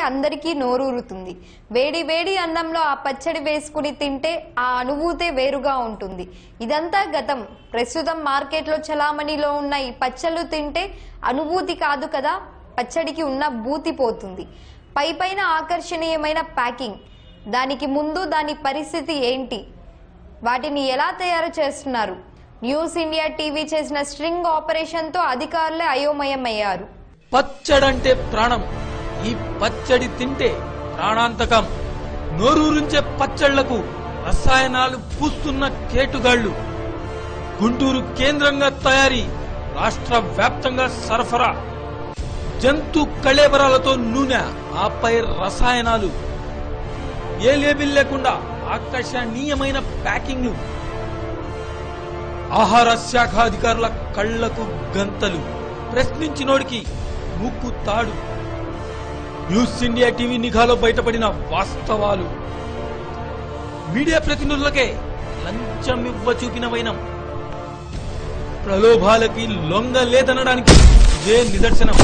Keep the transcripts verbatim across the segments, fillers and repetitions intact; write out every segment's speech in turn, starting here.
అందరికీ నోరూరుతుంది. వేడి వేడి అన్నంలో ఆ పచ్చడి వేసుకుని తింటే ఆ అనుభూతే వేరుగా ఉంటుంది. ఇదంతా గతం. ప్రస్తుతం మార్కెట్లో చలామణిలో ఉన్న ఈ పచ్చళ్ళు తింటే అనుభూతి కాదు కదా, పచ్చడికి ఉన్న భూతి పోతుంది. పై పైన ఆకర్షణీయమైన ప్యాకింగ్, దానికి ముందు దాని పరిస్థితి ఏంటి, వాటిని ఎలా తయారు చేస్తున్నారు? న్యూస్ ఇండియా టీవీ చేసిన స్ట్రింగ్ ఆపరేషన్ తో అధికారులే అయోమయమయ్యారు. పచ్చడంటే ప్రాణం, ఈ పచ్చడి తింటే ప్రాణాంతకం. నోరూరించే పచ్చళ్లకు రసాయనాలు పూస్తున్న కేటుగాళ్లు. గుంటూరు కేంద్రంగా తయారీ, రాష్ట్ర వ్యాప్తంగా సరఫరా. జంతు కళేబరాలతో నూనె, ఆపై రసాయనాలు. ఏ లేబిల్ లేకుండా ఆకర్షణీయమైన ప్యాకింగ్. ఆహార శాఖ అధికారుల కళ్లకు గంతలు, ప్రశ్నించినోడికి ముక్కు తాడు. న్యూస్ ఇండియా టీవీ నిఘాలో బయటపడిన వాస్తవాలు. మీడియా ప్రతినిధులకే లంచమివ్వ చూపిన వైనం. ప్రలోభాలకి లొంగలేదనడానికి ఇదే నిదర్శనం.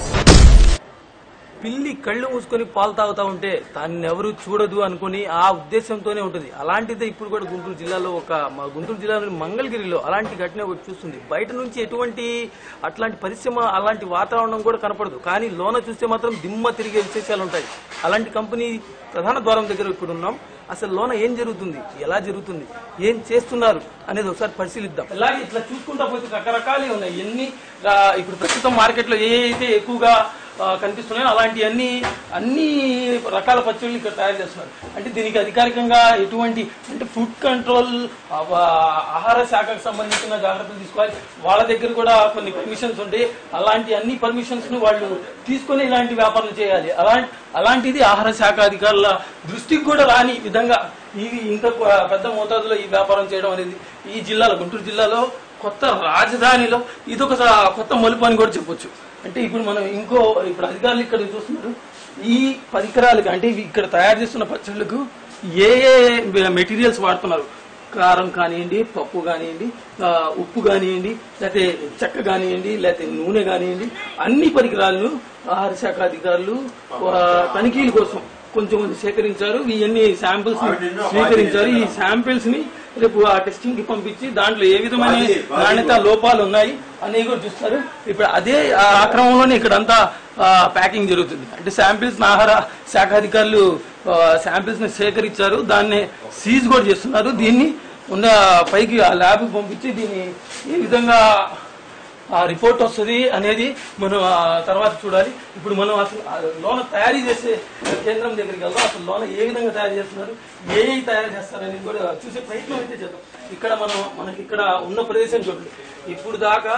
పిల్లి కళ్ళు మూసుకొని పాలు తాగుతా ఉంటే దాన్ని ఎవరు చూడదు అనుకుని ఆ ఉద్దేశంతోనే ఉంటుంది. అలాంటిదే ఇప్పుడు కూడా గుంటూరు జిల్లాలో ఒక గుంటూరు జిల్లాలోని మంగళగిరిలో అలాంటి ఘటన ఒకటి చూస్తుంది. బయట నుంచి ఎటువంటి అట్లాంటి పరిశ్రమ అలాంటి వాతావరణం కూడా కనపడదు, కానీ లోన చూస్తే మాత్రం దిమ్మ తిరిగే విశేషాలు ఉంటాయి. అలాంటి కంపెనీ ప్రధాన ద్వారం దగ్గర ఇప్పుడు ఉన్నాం. అసలు లోన ఏం జరుగుతుంది, ఎలా జరుగుతుంది, ఏం చేస్తున్నారు అనేది ఒకసారి పరిశీలిద్దాం. అలాగే ఇట్లా చూసుకుంటా పోతే రకరకాలే ఉన్నాయి. ఎన్ని ఇప్పుడు ప్రస్తుతం మార్కెట్లో ఏ అయితే ఎక్కువగా కనిపిస్తున్నాయో అలాంటి అన్ని అన్ని రకాల పచ్చళ్ళు ఇక్కడ తయారు చేస్తున్నారు. అంటే దీనికి అధికారికంగా ఎటువంటి అంటే ఫుడ్ కంట్రోల్, ఆహార శాఖకు సంబంధించిన జాగ్రత్తలు తీసుకోవాలి. వాళ్ళ దగ్గర కూడా కొన్ని పర్మిషన్స్ ఉంటాయి. అలాంటి అన్ని పర్మిషన్స్ ను వాళ్ళు తీసుకుని ఇలాంటి వ్యాపారాలు చేయాలి. అలాంటి అలాంటిది ఆహార శాఖ అధికారుల దృష్టికి కూడా రాని విధంగా ఇది ఇంత పెద్ద మోతాదులో ఈ వ్యాపారం చేయడం అనేది ఈ జిల్లాలో, గుంటూరు జిల్లాలో కొత్త రాజధానిలో ఇదొక కొత్త మలుపు అని కూడా చెప్పొచ్చు. అంటే ఇప్పుడు మనం ఇంకో ఇప్పుడు అధికారులు ఇక్కడ చూస్తున్నారు, ఈ పరికరాలకు అంటే ఇక్కడ తయారు చేస్తున్న పచ్చళ్ళకు ఏ ఏ మెటీరియల్స్ వాడుతున్నారు, కారం కానివ్వండి, పప్పు కానివ్వండి, ఉప్పు కానివ్వండి, లేకపోతే చెక్క కానివ్వండి, లేకపోతే నూనె కానివ్వండి, అన్ని పరికరాలను ఆహార శాఖ అధికారులు తనిఖీల కోసం కొంచెం మంది సేకరించారు. ఇవన్నీ శాంపిల్స్ స్వీకరించారు. ఈ శాంపిల్స్ ని రేపు ఆ టెస్టింగ్ కి పంపించి దాంట్లో ఏ విధమైన నాణ్యత లోపాలు ఉన్నాయి అనేవి కూడా చూస్తారు. ఇప్పుడు అదే ఆ క్రమంలోనే ఇక్కడ అంతా ప్యాకింగ్ జరుగుతుంది. అంటే శాంపిల్స్ ఆహార శాఖ అధికారులు శాంపిల్స్ ని సేకరించారు, దాన్ని సీజ్ కూడా చేస్తున్నారు. దీన్ని ఉన్న పైకి ఆ ల్యాబ్ పంపించి దీన్ని ఏ విధంగా ఆ రిపోర్ట్ వస్తుంది అనేది మనం తర్వాత చూడాలి. ఇప్పుడు మనం అసలు లోన తయారీ చేసే కేంద్రం దగ్గరికి వెళ్దాం. అసలు లోన ఏ విధంగా తయారు చేస్తున్నారు, ఏ ఏ తయారు చేస్తారనేది కూడా చూసే ప్రయత్నం అయితే చేద్దాం. ఇక్కడ మనం మనకి ఇక్కడ ఉన్న ప్రదేశం చూడండి. ఇప్పుడు దాకా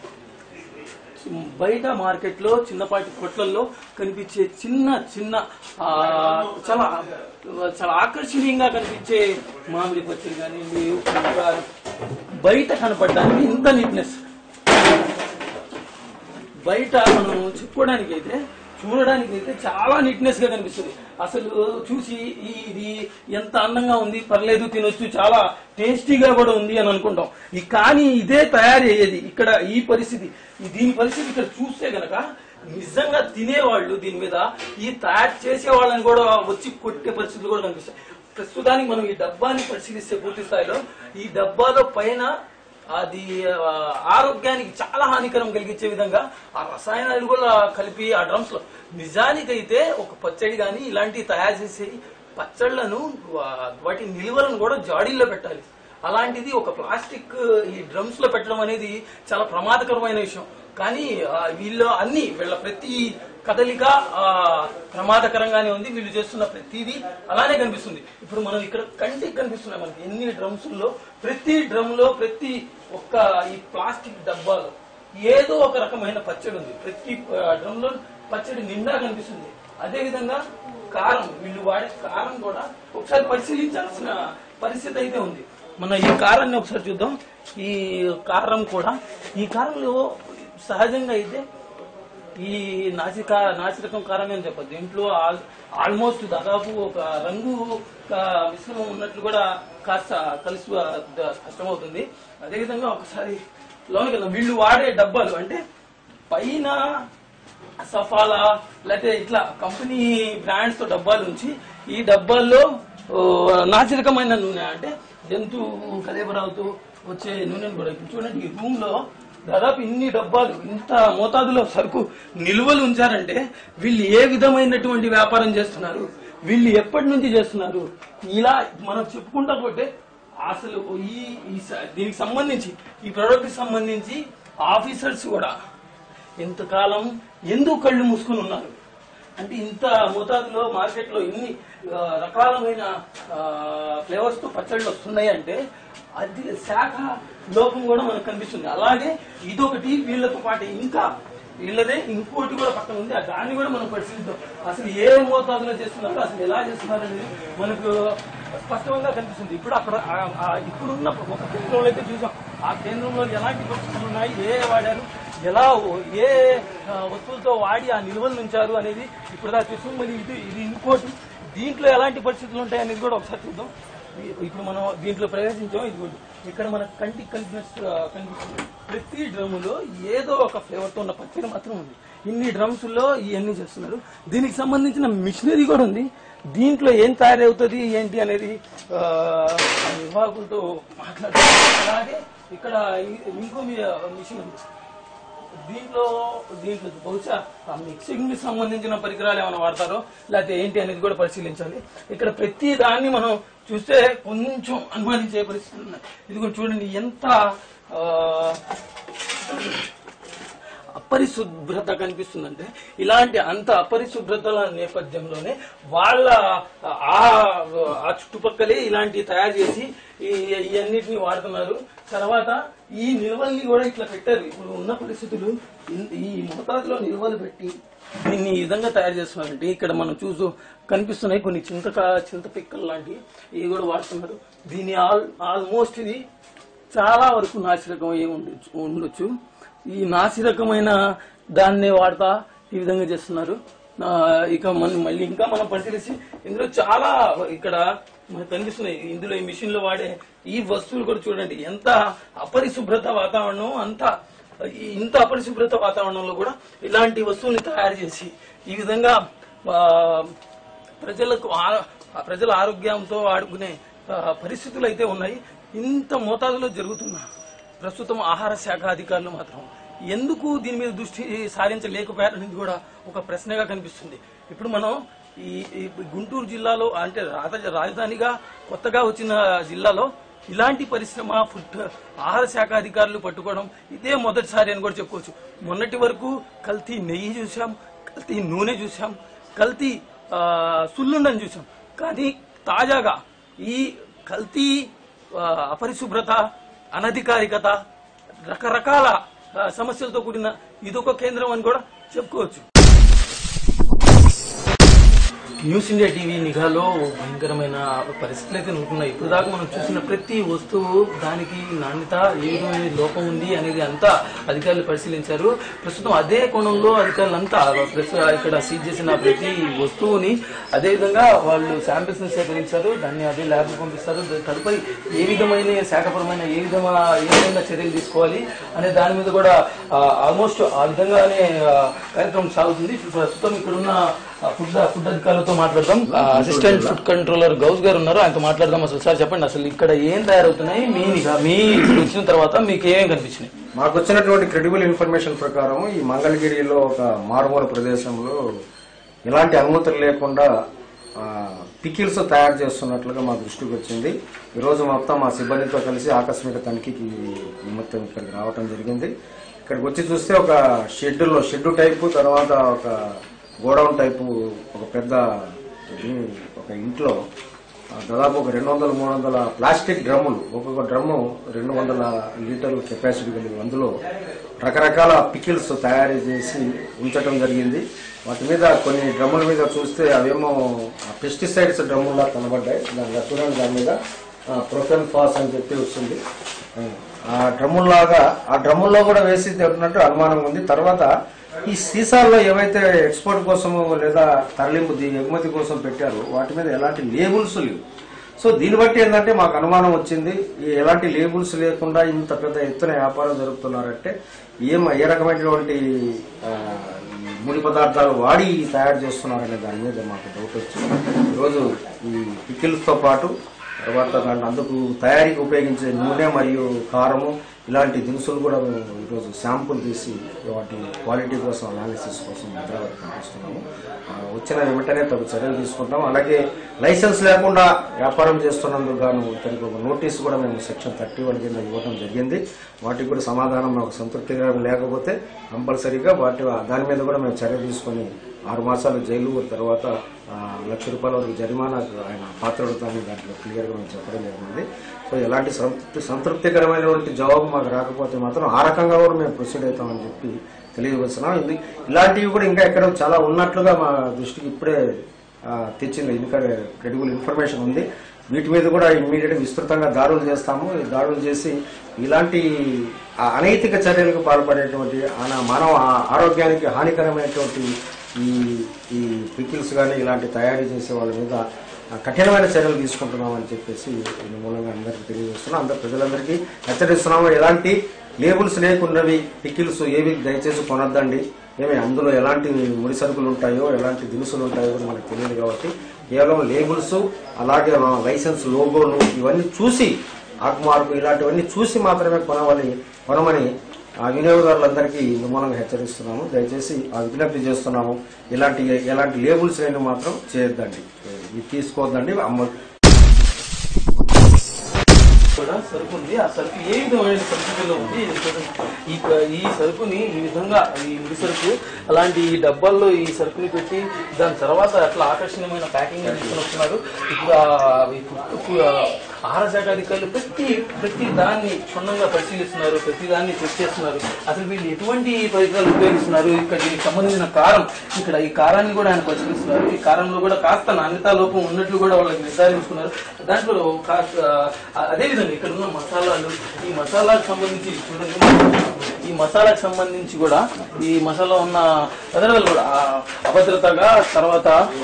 బయట మార్కెట్ లో చిన్నపాటి కొట్లల్లో కనిపించే చిన్న చిన్న చాలా చాలా ఆకర్షణీయంగా కనిపించే మామిడి పచ్చడి కానివ్వండి, బయట కనపడడానికి ఇంత నీట్నెస్, బయట మనం చెప్పుకోవడానికి అయితే చూడడానికి అయితే చాలా నీట్నెస్ గా కనిపిస్తుంది. అసలు చూసి ఇది ఎంత అందంగా ఉంది, పర్లేదు తినొచ్చు, చాలా టేస్టీగా కూడా ఉంది అని అనుకుంటాం. ఈ కానీ ఇదే తయారు అయ్యేది ఇక్కడ ఈ పరిస్థితి, దీని పరిస్థితి ఇక్కడ చూస్తే గనక నిజంగా తినేవాళ్ళు దీని మీద ఈ తయారు చేసే వాళ్ళని కూడా వచ్చి కొట్టే పరిస్థితులు కూడా కనిపిస్తాయి. ప్రస్తుతానికి మనం ఈ డబ్బాని పరిశీలిస్తే పూర్తి స్థాయిలో ఈ డబ్బాలో పైన అది ఆరోగ్యానికి చాలా హానికరం కలిగించే విధంగా ఆ రసాయనాలు కూడా కలిపి ఆ డ్రమ్స్ లో. నిజానికైతే ఒక పచ్చడి గాని ఇలాంటివి తయారు చేసే పచ్చళ్లను వాటి నిల్వలను కూడా జాడీల్లో పెట్టాలి. అలాంటిది ఒక ప్లాస్టిక్ ఈ డ్రమ్స్ లో పెట్టడం అనేది చాలా ప్రమాదకరమైన విషయం. కానీ వీళ్ళు అన్ని వీళ్ళ ప్రతి కదలిక ప్రమాదకరంగానే ఉంది. వీళ్ళు చేస్తున్న ప్రతిదీ అలానే కనిపిస్తుంది. ఇప్పుడు మనం ఇక్కడ కంటికి కనిపిస్తున్నాయి మనకి ఎన్ని డ్రమ్స్ లో, ప్రతి డ్రమ్ లో ప్రతి ఒక్క ఈ ప్లాస్టిక్ డబ్బాలో ఏదో ఒక రకమైన పచ్చడి ఉంది. ప్రతి డ్రమ్ లో పచ్చడి నిండా కనిపిస్తుంది. అదే విధంగా కారం, వీళ్ళు వాడే కారం కూడా ఒకసారి పరిశీలించాల్సిన పరిస్థితి అయితే ఉంది. మన ఈ కారాన్ని ఒకసారి చూద్దాం. ఈ కారం కూడా ఈ కారంలో సహజంగా అయితే ఈ నాసిక నాసిరకం కారమే అని చెప్పదు. దీంట్లో ఆల్మోస్ట్ దాదాపు ఒక రంగు మిశ్రమం ఉన్నట్లు కూడా కాస్త కలిసి కష్టమవుతుంది. అదేవిధంగా ఒకసారి లోనికి వెళ్దాం. వీళ్ళు వాడే డబ్బాలు అంటే పైన సఫాలా లేకపోతే ఇట్లా కంపెనీ బ్రాండ్స్ తో డబ్బాలు ఉంచి ఈ డబ్బాల్లో నాసిరకమైన నూనె అంటే జంతు కలేబరావుతో వచ్చే నూనెను కూడా ఇప్పుడు చూడండి ఈ రూమ్ లో దాదాపు ఇన్ని డబ్బాలు ఇంత మోతాదులో సరుకు నిల్వలు ఉంచారంటే వీళ్ళు ఏ విధమైనటువంటి వ్యాపారం చేస్తున్నారు, వీళ్ళు ఎప్పటి నుంచి చేస్తున్నారు, ఇలా మనం చెప్పుకుంటా పోతే అసలు ఈ దీనికి సంబంధించి ఈ ప్రొడక్ట్ కి సంబంధించి ఆఫీసర్స్ కూడా ఇంతకాలం ఎందుకు కళ్ళు మూసుకుని ఉన్నారు అంటే ఇంత మోతాదులో మార్కెట్ లో ఇన్ని రకాలమైన ఫ్లేవర్స్ తో పచ్చళ్ళు వస్తున్నాయి అంటే అది శాఖ లోపం కూడా మనకు కనిపిస్తుంది. అలాగే ఇదొకటి వీళ్ళతో పాటు ఇంకా వీళ్ళదే ఇంకోటి కూడా పక్కన ఉంది, దాన్ని కూడా మనం పరిశీలిద్దాం. అసలు ఏ మోతాదులో చేస్తున్నారు, అసలు ఎలా చేస్తున్నారు అనేది మనకు స్పష్టంగా కనిపిస్తుంది. ఇప్పుడు అక్కడ ఇప్పుడున్న ఒక కేంద్రంలో అయితే చూసాం, ఆ కేంద్రంలో ఎలాంటి పరిస్థితులు ఉన్నాయి, ఏ వాడారు, ఎలా ఏ వస్తువులతో వాడి ఆ నిల్వలు ఉంచారు అనేది ఇప్పుడు దాకా చూసాం. మరి ఇది ఇది ఇంకోటి దీంట్లో ఎలాంటి పరిస్థితులు ఉంటాయి అనేది కూడా ఒకసారి చూద్దాం. ఇప్పుడు మనం దీంట్లో ప్రవేశించాం. ఇది ఇక్కడ మన కంటికి కనిపిస్తు కనిపిస్తుంది ప్రతి డ్రమ్ములో ఏదో ఒక ఫ్లేవర్ తో ఉన్న పచ్చడి మాత్రం ఉంది. ఇన్ని డ్రమ్స్ లో ఇవన్నీ చేస్తున్నారు. దీనికి సంబంధించిన మిషనరీ కూడా ఉంది. దీంట్లో ఏం తయారవుతుంది ఏంటి అనేది నిర్వాహకులతో మాట్లాడుతున్నారు. అలాగే ఇక్కడ ఇంకో మిషన్ దీంట్లో దీంట్లో బహుశా ఆ మిక్సింగ్ కి సంబంధించిన పరికరాలు ఏమైనా వాడతారో లేకపోతే ఏంటి అనేది కూడా పరిశీలించాలి. ఇక్కడ ప్రతి దాన్ని మనం చూస్తే కొంచెం అనుమానించే పరిస్థితులు ఉన్నాయి. ఇది కూడా చూడండి ఎంత అపరిశుభ్రత కనిపిస్తుందంటే ఇలాంటి అంత అపరిశుభ్రతల నేపథ్యంలోనే వాళ్ళ ఆ చుట్టుపక్కలే ఇలాంటి తయారు చేసి ఇవన్నిటిని వాడుతున్నారు. తర్వాత ఈ నిల్వల్ని కూడా ఇట్లా పెట్టారు. ఇప్పుడు ఉన్న పరిస్థితులు ఈ మోతాదులో నిల్వలు పెట్టి దీన్ని ఈ విధంగా తయారు చేస్తున్నారంటే ఇక్కడ మనం చూస్తూ కనిపిస్తున్నాయి కొన్ని చింతక చింత పిక్కలు లాంటివి ఇవి కూడా వాడుతున్నారు. దీని ఆల్ ఆల్మోస్ట్ ఇది చాలా వరకు నాసిరకం ఏ ఉండొచ్చు. ఈ నాసిరకమైన దాన్నే వాడతా ఈ విధంగా చేస్తున్నారు. ఇక మనం మళ్ళీ ఇంకా మనం పరిశీలిస్తే ఇందులో చాలా ఇక్కడ మనకు కనిపిస్తున్నాయి. ఇందులో ఈ మిషన్ లో వాడే ఈ వస్తువులు కూడా చూడండి ఎంత అపరిశుభ్రత వాతావరణం, అంత ఇంత అపరిశుభ్రత వాతావరణంలో కూడా ఇలాంటి వస్తువుల్ని తయారు చేసి ఈ విధంగా ప్రజలకు ప్రజల ఆరోగ్యంతో ఆడుకునే పరిస్థితులు అయితే ఉన్నాయి. ఇంత మోతాదులో జరుగుతున్న ప్రస్తుతం ఆహార శాఖ అధికారులు మాత్రం ఎందుకు దీని మీద దృష్టి సారించలేకపోయారనేది కూడా ఒక ప్రశ్నగా కనిపిస్తుంది. ఇప్పుడు మనం ఈ గుంటూరు జిల్లాలో అంటే రాజధానిగా కొత్తగా వచ్చిన జిల్లాలో ఇలాంటి పరిశ్రమ ఫుడ్ ఆహార శాఖ అధికారులు పట్టుకోవడం ఇదే మొదటిసారి అని కూడా చెప్పుకోవచ్చు. మొన్నటి వరకు కల్తీ నెయ్యి చూసాం, కల్తీ నూనె చూసాం, కల్తీ సుల్లుండని చూసాం. కానీ తాజాగా ఈ కల్తీ అపరిశుభ్రత, అనధికారికత, రకరకాల సమస్యలతో కూడిన ఇదొక కేంద్రం అని కూడా చెప్పుకోవచ్చు. న్యూస్ ఇండియా టీవీ నిఘాలో భయంకరమైన పరిస్థితులు అయితే ఉంటున్నాయి. ఇప్పుడు దాకా మనం చూసిన ప్రతి వస్తువు దానికి నాణ్యత ఏ విధమైన లోపం ఉంది అనేది అంతా అధికారులు పరిశీలించారు. ప్రస్తుతం అదే కోణంలో అధికారులు అంతా ఇక్కడ సీజ్ చేసిన ప్రతి వస్తువుని అదేవిధంగా వాళ్ళు శాంపిల్స్ ని సేకరించారు. దాన్ని అదే ల్యాబ్ పంపిస్తారు. తదుపరి ఏ విధమైన శాఖపరమైన ఏ విధమైన ఏ విధంగా చర్యలు తీసుకోవాలి అనే దాని మీద కూడా ఆల్మోస్ట్ ఆ విధంగానే కార్యక్రమం సాగుతుంది. ప్రస్తుతం ఇక్కడున్న ఫుడ్ ఫుడ్ అధికారులతో మాట్లాడదాం. అసిస్టెంట్ ఫుడ్ కంట్రోలర్ గౌస్ గారు ఉన్నారు, ఆయనతో మాట్లాడదాం. అసలు సార్ చెప్పండి, అసలు ఇక్కడ ఏం తయారవుతున్నాయి, మీ మీ వచ్చిన తర్వాత మీకు ఏమేమి కనిపించినాయి? మాకు వచ్చినటువంటి క్రెడిబుల్ ఇన్ఫర్మేషన్ ప్రకారం ఈ మంగళగిరిలో ఒక మారుమూల ప్రదేశంలో ఎలాంటి అనుమతులు లేకుండా పికిల్స్ తయారు చేస్తున్నట్లుగా మా దృష్టికి వచ్చింది. ఈ రోజు మొత్తం మా సిబ్బందితో కలిసి ఆకస్మిక తనిఖీకి మొత్తం ఇక్కడికి రావడం జరిగింది. ఇక్కడికి వచ్చి చూస్తే ఒక షెడ్లో షెడ్ టైపు, తర్వాత ఒక గోడౌన్ టైపు ఒక పెద్ద ఒక ఇంట్లో దాదాపు ఒక రెండు వందల మూడు వందల ప్లాస్టిక్ డ్రమ్ములు, ఒక్కొక్క డ్రమ్ము రెండు వందల లీటర్ల కెపాసిటీ కలిగి అందులో రకరకాల పికిల్స్ తయారు చేసి ఉంచడం జరిగింది. వాటి మీద కొన్ని డ్రమ్ముల మీద చూస్తే అవేమో పెస్టిసైడ్స్ డ్రమ్ములా కనబడ్డాయి. దాని చూడండి, దాని మీద ప్రొఫెన్ ఫాస్ అని చెప్పి వస్తుంది. ఆ డ్రమ్ముల్లాగా ఆ డ్రమ్ముల్లో కూడా వేసి తింటున్నట్టు అనుమానం ఉంది. తర్వాత ఈ సీసాల్లో ఏవైతే ఎక్స్పోర్ట్ కోసము లేదా తరలింపు ఎగుమతి కోసం పెట్టారో వాటి మీద ఎలాంటి లేబుల్స్ లేవు. సో దీన్ని బట్టి ఏంటంటే మాకు అనుమానం వచ్చింది, ఎలాంటి లేబుల్స్ లేకుండా ఇంత పెద్ద ఎత్తున వ్యాపారం జరుపుతున్నారంటే ఏం ఏ రకమైనటువంటి ముడి పదార్థాలు వాడి తయారు చేస్తున్నారనే దాని మీద మాకు డౌట్ వచ్చింది. ఈరోజు ఈ పికిల్స్తో పాటు తర్వాత దాన్ని అందుకు తయారీకి ఉపయోగించే నూనె మరియు కారము ఇలాంటి దినుసులు కూడా మేము ఈరోజు శాంపుల్ తీసి వాటి క్వాలిటీ కోసం అనాలిసిస్ కోసం హైదరాబాద్ పంపిస్తున్నాము. వచ్చిన వెంటనే తగు చర్యలు తీసుకుంటాం. అలాగే లైసెన్స్ లేకుండా వ్యాపారం చేస్తున్నందుకు గాను ఇతనికి ఒక నోటీసు కూడా మేము సెక్షన్ థర్టీ వన్ కింద ఇవ్వడం జరిగింది. వాటికి కూడా సమాధానం మాకు సంతృప్తిగా లేకపోతే కంపల్సరీగా వాటి దాని మీద కూడా మేము చర్య తీసుకొని ఆరు మాసాలు జైలు తర్వాత లక్ష రూపాయల వరకు జరిమానా ఆయన పాత్రడుతామని దాంట్లో క్లియర్గా మేము చెప్పడం జరిగింది. సో ఎలాంటి సంతృప్తి సంతృప్తికరమైనటువంటి జవాబు మాకు రాకపోతే మాత్రం ఆ రకంగా కూడా మేము ప్రొసీడ్ అవుతామని చెప్పి తెలియవస్తున్నాం. ఇది ఇలాంటివి కూడా ఇంకా ఎక్కడ చాలా ఉన్నట్లుగా మా దృష్టికి ఇప్పుడే తెచ్చింది. ఎందుకంటే క్రెడిబుల్ ఇన్ఫర్మేషన్ ఉంది. వీటి మీద కూడా ఇమ్మీడియట్ విస్తృతంగా దాడులు చేస్తాము. ఈ దాడులు చేసి ఇలాంటి అనైతిక చర్యలకు పాల్పడేటువంటి మానవ ఆరోగ్యానికి హానికరమైనటువంటి ఈ ఈ పికిల్స్ కానీ ఇలాంటి తయారీ చేసే వాళ్ళ మీద కఠినమైన చర్యలు తీసుకుంటున్నామని చెప్పేసి దీని మూలంగా అందరికీ తెలియజేస్తున్నాం. అందరు ప్రజలందరికీ హెచ్చరిస్తున్నాము. ఎలాంటి లేబుల్స్ లేకున్నవి పికిల్స్ ఏవి దయచేసి కొనొద్దండి. ఏమి అందులో ఎలాంటి ముడి సరుకులు ఉంటాయో ఎలాంటి దినుసులు ఉంటాయో కూడా మనకు తెలియదు కాబట్టి కేవలం లేబుల్స్ అలాగే లైసెన్స్ లోగోలు ఇవన్నీ చూసి ఆకుమార్కు ఇలాంటివన్నీ చూసి మాత్రమే కొనవని కొనమని ఆ వినియోగదారులందరికీ మూలంగా హెచ్చరిస్తున్నాము. దయచేసి ఆ విజ్ఞప్తి చేస్తున్నాము. ఇలాంటి ఎలాంటి లేబుల్స్ అయినా మాత్రం చేయొద్దండి, ఇది తీసుకోవద్దండి. అమ్మ కూడా సరుకు ఉంది. ఆ సరుకు ఏ విధమైన పరిస్థితుల్లో ఉంది ఈ ఈ సరుకుని ఈ విధంగా ఈ ముడి సరుకు అలాంటి ఈ డబ్బాల్లో ఈ సరుకుని పెట్టి దాని తర్వాత అట్లా ఆకర్షణీయమైన ప్యాకింగ్ తీసుకుని వస్తున్నారు. ఇప్పుడు ఆహార శాఖ అధికారులు ప్రతి ప్రతి దాన్ని క్షుణ్ణంగా పరిశీలిస్తున్నారు, ప్రతి దాన్ని చెక్ చేస్తున్నారు. అసలు వీళ్ళు ఎటువంటి పరికరాలు ఉపయోగిస్తున్నారు, ఇక్కడ దీనికి సంబంధించిన కారం ఇక్కడ ఈ కారాన్ని కూడా ఆయన పరిశీలిస్తున్నారు. ఈ కారంలో కూడా కాస్త నాణ్యతా లోపం ఉన్నట్లు కూడా వాళ్ళకి నిర్ధారించుకున్నారు. దాంట్లో కాస్త అదేవిధంగా ఇక్కడ ఉన్న మసాలాలు ఈ మసాలాకు సంబంధించి చూడండి, ఈ మసాలాకు సంబంధించి కూడా ఈ మసాలా ఉన్న పదార్థాలు కూడా అభద్రతగా తర్వాత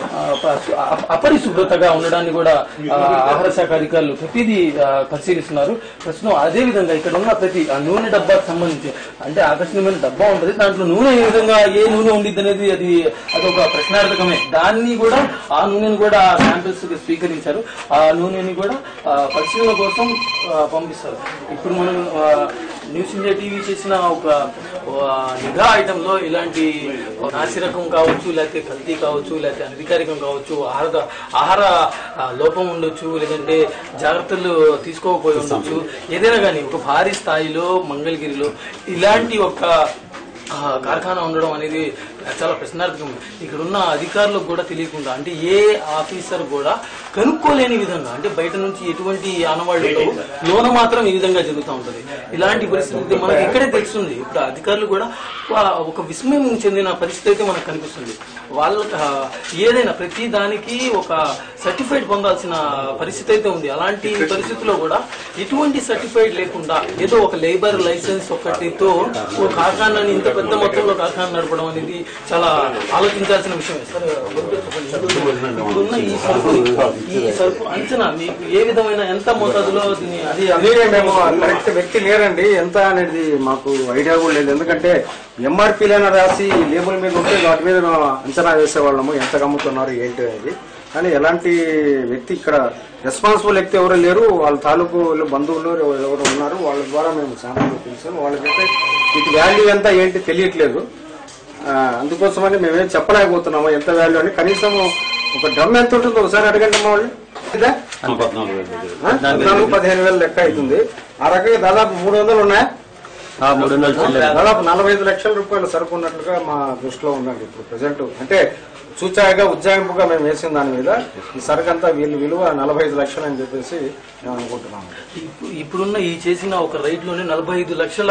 అపరిశుభ్రతగా ఉండడాన్ని కూడా ఆహార శాఖ అధికారులు ప్రతిదీ పరిశీలిస్తున్నారు. ప్రస్తుతం అదే విధంగా ఇక్కడ ఉన్న ప్రతి నూనె డబ్బాకు సంబంధించి అంటే ఆకర్షణీయమైన డబ్బా ఉంటుంది. దాంట్లో నూనె ఏ విధంగా ఏ నూనె ఉండిద్ది అనేది అది అదొక ప్రశ్నార్థకమే. దాన్ని కూడా ఆ నూనెని కూడా శాంపిల్స్ స్వీకరించారు. ఆ నూనెని కూడా పరిశీలన కోసం పంపిస్తారు. ఇప్పుడు మనం న్యూస్ ఇండియా టీవీ చేసిన ఒక నిఘా ఐటమ్ లో ఇలాంటి నాసిరకం కావచ్చు, లేకపోతే కల్తీ కావచ్చు, లేకపోతే అనధికారికం కావచ్చు, ఆహార ఆహార లోపం ఉండొచ్చు, లేదంటే జాగ్రత్తలు తీసుకోకపోయి ఉండొచ్చు, ఏదైనా కానీ ఒక భారీ స్థాయిలో మంగళగిరిలో ఇలాంటి ఒక కార్ఖానా ఉండడం అనేది చాలా ప్రశ్నార్థకం. ఇక్కడ ఉన్న అధికారులకు కూడా తెలియకుండా అంటే ఏ ఆఫీసర్ కూడా కనుక్కోలేని విధంగా అంటే బయట నుంచి ఎటువంటి ఆనవాళ్ళు లోన మాత్రం ఈ విధంగా జరుగుతూ ఉంటుంది. ఇలాంటి పరిస్థితి మనకి ఇక్కడే తెలుస్తుంది. ఇప్పుడు అధికారులు కూడా ఒక విస్మయం చెందిన పరిస్థితి అయితే మనకు కనిపిస్తుంది. వాళ్ళకి ఏదైనా ప్రతి దానికి ఒక సర్టిఫైడ్ పొందాల్సిన పరిస్థితి అయితే ఉంది. అలాంటి పరిస్థితుల్లో కూడా ఎటువంటి సర్టిఫైడ్ లేకుండా ఏదో ఒక లేబర్ లైసెన్స్ ఒకటితో ఒక కార్ఖానాని ఇంత పెద్ద మొత్తంలో కార్ఖానా నడపడం అనేది చాలా ఆలోచించాల్సిన విషయం. సరే, ఇప్పుడున్న ఈ సరుకు ఈ సరుకు అంచనా మీకు ఏ విధమైన ఎంత మోతాదులో దీన్ని అది అదే మేము కరెక్ట్ వ్యక్తి లేరండి, ఎంత అనేది మాకు ఐడియా కూడా లేదు. ఎందుకంటే ఎంఆర్పీలైనా రాసి లేబుల్ మీద ఉంటే వాటి మీద అంచనా వేసేవాళ్ళము ఎంత అమ్ముతున్నారు ఏంటి అనేది. కానీ ఎలాంటి వ్యక్తి ఇక్కడ రెస్పాన్సిబుల్ వ్యక్తి ఎవరు లేరు. వాళ్ళ తాలూకు బంధువులు ఎవరు ఉన్నారు, వాళ్ళ ద్వారా మేము శాంపుల్ పిలిచాము. వాళ్ళకైతే వీటి వాల్యూ ఎంత ఏంటి తెలియట్లేదు. అందుకోసమని మేమేం చెప్పలేకపోతున్నాము ఎంత వాల్యూ అని. కనీసం ఒక డ్రమ్ ఎంత ఉంటుందో ఒకసారి అడగండి అమ్మా వాళ్ళు. పద్నాలుగు పదిహేను వేలు లెక్క అవుతుంది. ఆ రకంగా దాదాపు మూడు వందలు ఉన్నాయా? దాదాపు నలభై ఐదు లక్షల రూపాయల సరుకు ఉన్నట్లుగా మా దృష్టిలో ఉందండి ఇప్పుడు ప్రజెంట్. అంటే సూచాయిగా ఉజ్జాయింపుగా మేము వేసిన దాని మీద ఈ సరుకు అంతా వీళ్ళు విలువ నలభై ఐదు లక్షలు అని చెప్పేసి మేము అనుకుంటున్నాము. ఇప్పుడున్న ఈ చేసిన ఒక రైట్ లోనే నలభై ఐదు లక్షల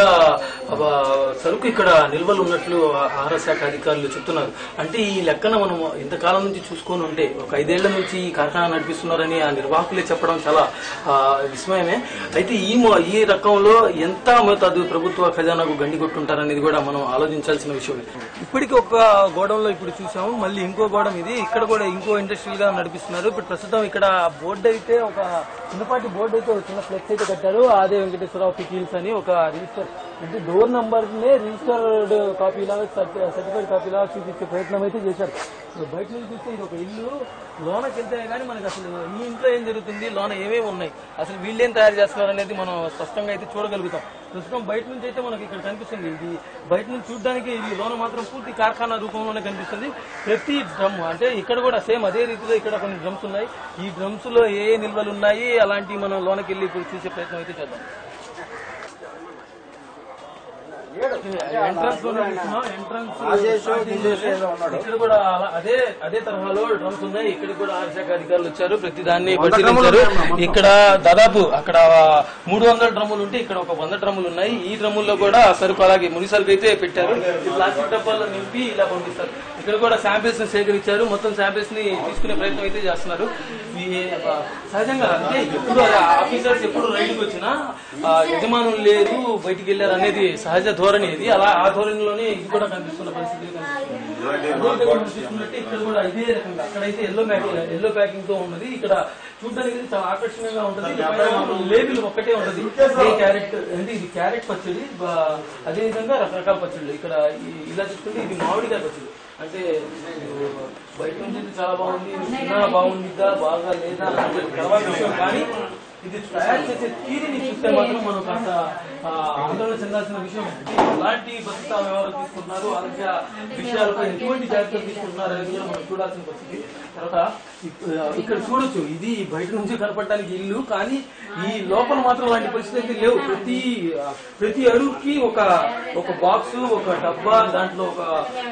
సరుకు ఇక్కడ నిల్వలు ఉన్నట్లు ఆహార శాఖ అధికారులు చెప్తున్నారు. అంటే ఈ లెక్కన మనం ఇంతకాలం నుంచి చూసుకొని ఉంటే ఒక ఐదేళ్ల నుంచి ఈ కార్ఖానా నడిపిస్తున్నారని ఆ నిర్వాహకులే చెప్పడం చాలా విస్మయమే. అయితే ఈ ఈ రకంలో ఎంత మోతాదు ప్రభుత్వ ఖజానాకు గండి కొట్టుంటారనేది కూడా మనం ఆలోచించాల్సిన విషయమే. ఇప్పటికి ఒక గోడంలో ఇప్పుడు చూసాము, మళ్ళీ ఇంకో గోడం ఇది. ఇక్కడ కూడా ఇంకో ఇండస్ట్రియల్ గా నడిపిస్తున్నారు. ఇప్పుడు ప్రస్తుతం ఇక్కడ బోర్డు అయితే ఒక చిన్నపాటి బోర్డు అయితే చిన్న ఫ్లెక్స్ అయితే కట్టారు. ఆదే వెంకటేశ్వరరావు పికిల్స్ అని ఒక రిజిస్టర్ అంటే డోర్ నంబర్ నే రిజిస్టర్డ్ కాపీ లాగా సర్టిఫైడ్ కాపీ లాగా చూపించే ప్రయత్నం అయితే చేశారు. బయట నుంచి చూస్తే ఇది ఒక ఇల్లు, లోనకి వెళ్తే కానీ మనకి అసలు ఈ ఇంట్లో ఏం జరుగుతుంది, లోన ఏమేమి ఉన్నాయి, అసలు వీళ్ళేం తయారు చేస్తున్నారు అనేది మనం స్పష్టంగా అయితే చూడగలుగుతాం. ప్రస్తుతం బయట నుంచి అయితే మనకి ఇక్కడ కనిపిస్తుంది. ఇది బయట నుంచి చూడడానికి ఇది లోన మాత్రం పూర్తి కార్ఖానా రూపంలోనే కనిపిస్తుంది. ప్రతి డ్రమ్ అంటే ఇక్కడ కూడా సేమ్ అదే రీతిలో ఇక్కడ కొన్ని డ్రమ్స్ ఉన్నాయి. ఈ డ్రమ్స్ లో ఏ ఏ నిల్వలు ఉన్నాయి అలాంటివి మనం లోనకి వెళ్ళి ఇప్పుడు చూసే ప్రయత్నం అయితే చేద్దాం. ఎంట్రన్స్ ఎంట్రన్స్ ఇక్కడ కూడా అదే అదే తరహాలో డ్రమ్స్ ఉన్నాయి. ఇక్కడ కూడా ఆర్శాఖ అధికారులు వచ్చారు, ప్రతి దాన్ని పరిశీలించారు. ఇక్కడ దాదాపు అక్కడ మూడు వందల డ్రమ్ములు ఉంటే ఇక్కడ ఒక వంద డ్రమ్ములు ఉన్నాయి. ఈ డ్రమ్ముల్లో కూడా సరుకు అలాగే ముడి సరుకు అయితే పెట్టారు. ప్లాస్టిక్ డబ్బాల్లో నింపి ఇలా పంపిస్తారు. ఇక్కడ కూడా శాంపిల్స్ ని సేకరించారు. మొత్తం శాంపిల్స్ ని తీసుకునే ప్రయత్నం అయితే చేస్తున్నారు. సహజంగా అంటే ఎప్పుడు ఆఫీసర్స్ ఎప్పుడు రైడ్కి వచ్చినా యజమానులు లేరు, బయటికి వెళ్ళారు అనేది సహజ ధోరణి ఇది. అలా ఆ ధోరణిలోనే ఇది కూడా కనిపిస్తున్న పరిస్థితి చూసుకున్నట్టు ఇక్కడ కూడా ఇదే రకంగా అక్కడైతే ఎల్లో ప్యాకింగ్ ఎల్లో ప్యాకింగ్ తో ఉన్నది. ఇక్కడ చూడడానికి చాలా ఆకర్షణీయంగా ఉంటుంది. లేబుల్ ఒక్కటే ఉంటుంది, ఏ క్యారెట్ అంటే ఇది క్యారెట్ పచ్చడి, అదేవిధంగా రకరకాల పచ్చళ్ళు. ఇక్కడ ఇలా చూసుకుంటే ఇది మామిడికాయ పచ్చడి. అంటే బయట నుంచి చాలా బాగుంది, బాగుందిద్దా బాగా లేదా తర్వాత విషయం. కానీ ఇది తయారు చేసే తీరుని చూస్తే మాత్రం మనం కాస్త ఆందోళన చెందాల్సిన విషయం. ఎలాంటి భద్రతా వ్యవహారం తీసుకుంటున్నారు, ఆరోగ్య విషయాలపై ఎటువంటి జాగ్రత్తలు తీసుకుంటున్నారు అనేది కూడా మనం చూడాల్సిన పరిస్థితి. తర్వాత ఇక్కడ చూడొచ్చు, ఇది బయట నుంచి కనపడడానికి ఇల్లు, కానీ ఈ లోపల మాత్రం అలాంటి పరిస్థితి అయితే లేవు. ప్రతి ప్రతి అడుగుకి ఒక ఒక బాక్స్, ఒక డబ్బా, దాంట్లో ఒక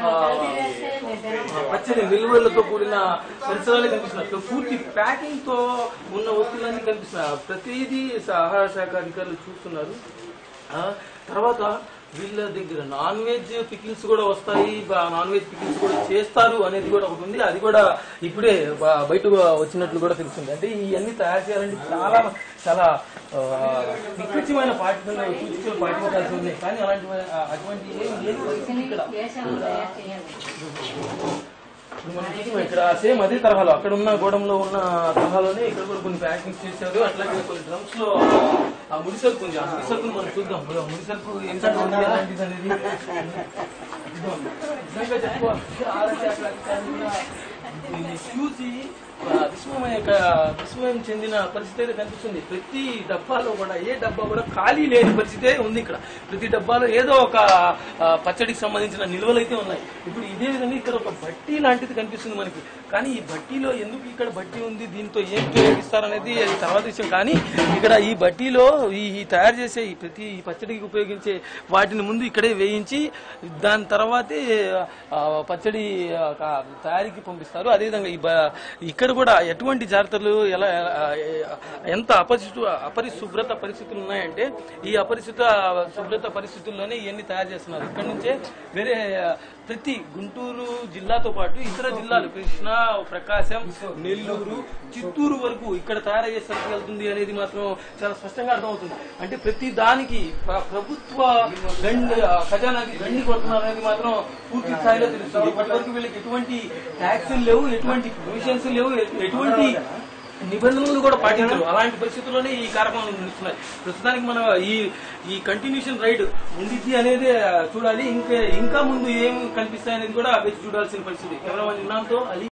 పచ్చని నిల్వలతో కూడిన పరిసరాలే కనిపిస్తున్నారు. పూర్తి ప్యాకింగ్ తో ఉన్న వస్తువులన్నీ కనిపిస్తున్నారు. ప్రతిదీ ఆహార శాఖ అధికారులు చూస్తున్నారు. తర్వాత వీళ్ళ దగ్గర నాన్ వెజ్ పికిల్స్ కూడా వస్తాయి, నాన్ వెజ్ పికిల్స్ కూడా చేస్తారు అనేది కూడా ఒకటి ఉంది. అది కూడా ఇప్పుడే బయట వచ్చినట్లు కూడా తెలుస్తుంది. అంటే ఇవన్నీ తయారు చేయాలంటే చాలా చాలా నికృష్టమైన పాఠ్యంగా సూచికలు పాటించాల్సి ఉన్నాయి. కానీ అలాంటి అటువంటి ఇక్కడ ఇక్కడ సేమ్ అదే తరహాలో అక్కడ ఉన్న గోడంలో ఉన్న తరహాలోనే ఇక్కడ కూడా కొన్ని ప్యాకింగ్ చేశారు. అట్లాగే కొన్ని డ్రమ్స్ లో ఆ ముడి సరుకు ఉంది. ఆ ముడి సరుకును మనం చూద్దాం. ముడి సరుకు ఎంత ఉంది అలాంటిది అనేది నిజంగా చెప్పుకోవాలి. చూసి విస్మయ విస్మయం చెందిన పరిస్థితి అయితే కనిపిస్తుంది. ప్రతి డబ్బాలో కూడా ఏ డబ్బా కూడా ఖాళీ లేని పరిస్థితే ఉంది. ఇక్కడ ప్రతి డబ్బాలో ఏదో ఒక పచ్చడికి సంబంధించిన నిల్వలు అయితే ఉన్నాయి. ఇప్పుడు ఇదే విధంగా ఇక్కడ ఒక బట్టి లాంటిది కనిపిస్తుంది మనకి. కానీ ఈ బట్టీలో ఎందుకు ఇక్కడ బట్టి ఉంది, దీంతో ఏం ఉపయోగిస్తారనేది అది తర్వాత విషయం. కానీ ఇక్కడ ఈ బట్టీలో ఈ తయారు చేసే ఈ ప్రతి పచ్చడికి ఉపయోగించే వాటిని ముందు ఇక్కడే వేయించి దాని తర్వాతే పచ్చడి తయారీకి పంపిస్తారు. అదేవిధంగా ఈ ఇక్కడ కూడా ఎటువంటి జాగ్రత్తలు ఎలా ఎంత అపరిశు అపరిశుభ్రత పరిస్థితులు ఉన్నాయంటే ఈ అపరిశుభ్ర శుభ్రత పరిస్థితుల్లోనే ఇవన్నీ తయారు చేస్తున్నారు. ఇక్కడ నుంచే వేరే ప్రతి గుంటూరు జిల్లాతో పాటు ఇతర జిల్లాలు కృష్ణా, ప్రకాశం, నెల్లూరు, చిత్తూరు వరకు ఇక్కడ తయారయ్యే సరుకు వెళ్తుంది అనేది మాత్రం చాలా స్పష్టంగా అర్థమవుతుంది. అంటే ప్రతి దానికి ప్రభుత్వ గండి ఖజానాకి గండి కొడుతున్నారు అనేది మాత్రం పూర్తి స్థాయిలో తెలుస్తుంది. ఇప్పటి వరకు వీళ్ళకి ఎటువంటి ట్యాక్సులు లేవు, ఎటువంటి ప్రొవిజన్స్ లేవు, ఎటువంటి నిబంధనలు కూడా పాటించరు. అలాంటి పరిస్థితుల్లోనే ఈ కార్యక్రమాలు నడుస్తున్నాయి. ప్రస్తుతానికి మనం ఈ ఈ కంటిన్యూషన్ రైడ్ ఉండిద్ది అనేది చూడాలి. ఇంకా ఇంకా ముందు ఏం కనిపిస్తాయనేది కూడా వేచి చూడాల్సిన పరిస్థితి. కెమెరామెన్ ఇన్నాంతో అలీ.